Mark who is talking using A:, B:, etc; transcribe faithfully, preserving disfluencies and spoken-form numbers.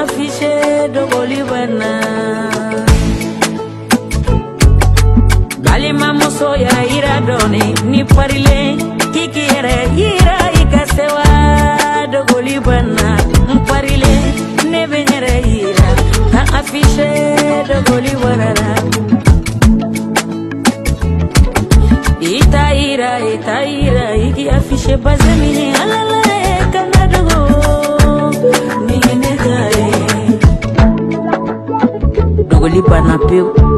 A: affiché dogoli bana balima muso yara ira doni ni parile kiki yara ira ikasewa dogoli bana mparile nebe yara ira ka affiché dogoli warara ita ira ita ira iki affiché bazamini alala kana dogo ni ne kare dogoli bana peu